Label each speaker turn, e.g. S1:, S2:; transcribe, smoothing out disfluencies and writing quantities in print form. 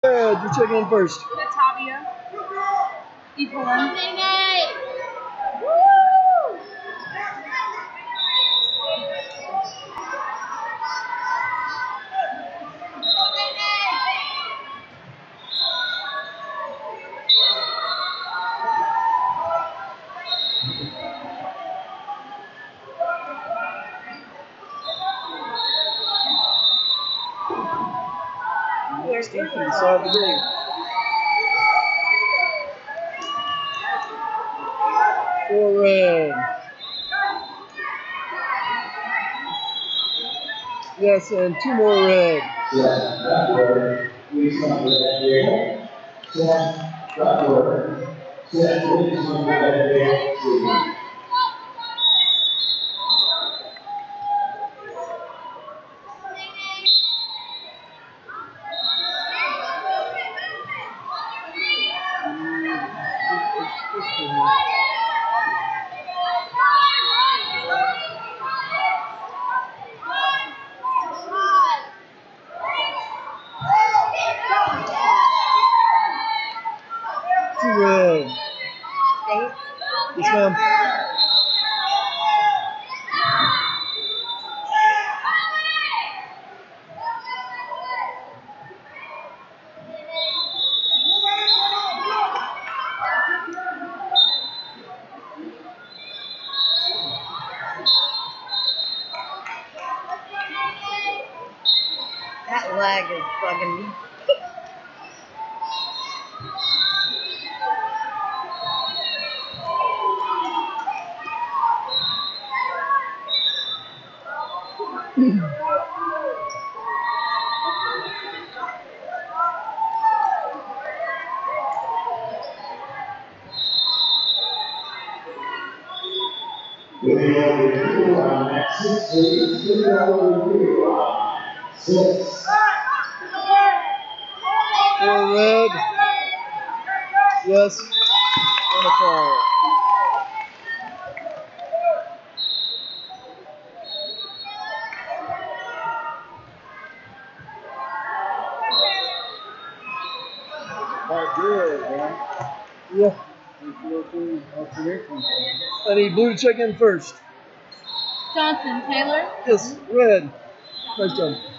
S1: Red, you check in first.
S2: Batavia. Evelyn.
S1: Next team can decide the game. For red. Yes, and 2 more red. Red. Yes, ma'am.
S3: That lag is bugging me.
S1: For red. Yes. And a foul. Yeah. I need blue to check in first.
S2: Johnson. Taylor.
S1: Yes, red. Nice job.